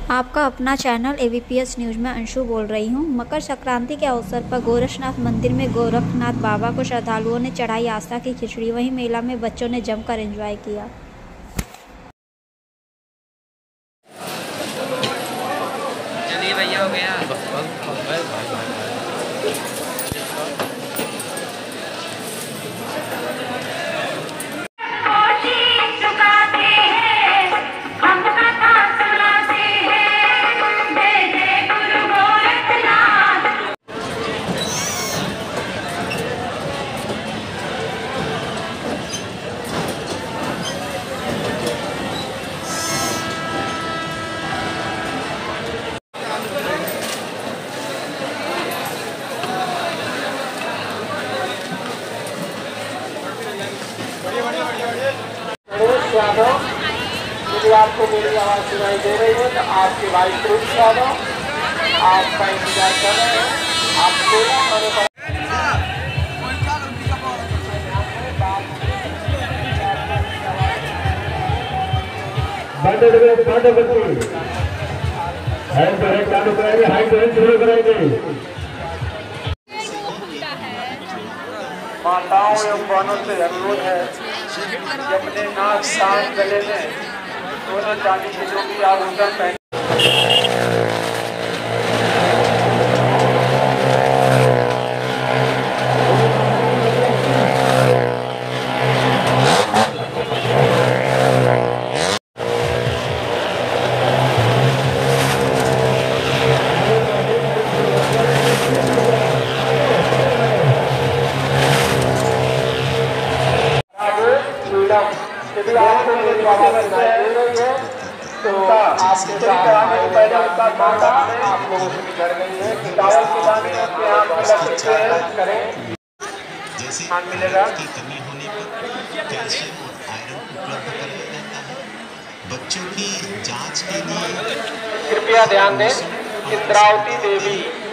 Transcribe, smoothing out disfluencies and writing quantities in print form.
आपका अपना channel AVPS news में अंशु बोल रही हूँ। मकर संक्रांति के अवसर पर गोरक्षनाथ मंदिर में गोरखनाथ बाबा को श्रद्धालुओं ने चढ़ाई आस्था की खिचड़ी। वहीं मेला में बच्चों ने जमकर एंजॉय किया। चलिए भैया, हो गया। यदि आपको मेरी आवाज़ सुनाई दे रही है तो आपके भाई प्रिंस यादव आपका इंतजार कर रहे हैं। आपको माताओं एवं बहनों से अनुरोध है कि अपने नाक कान गले में सोने चांदी के जो भी आभूषण पहने। यदि आपको मेरी आवाज़ सुनाई दे रही है तो आपके कराने के पहले उनका माता आप लोगों से बिगड़ गई है। चावल के दाने के आप अलग करें, खान मिलेगा। की कमी होने पर कैल्शियम और आयरन उपलब्ध कराया जाता है। बच्चों की जांच के लिए कृपया ध्यान दें, इंद्रावती देवी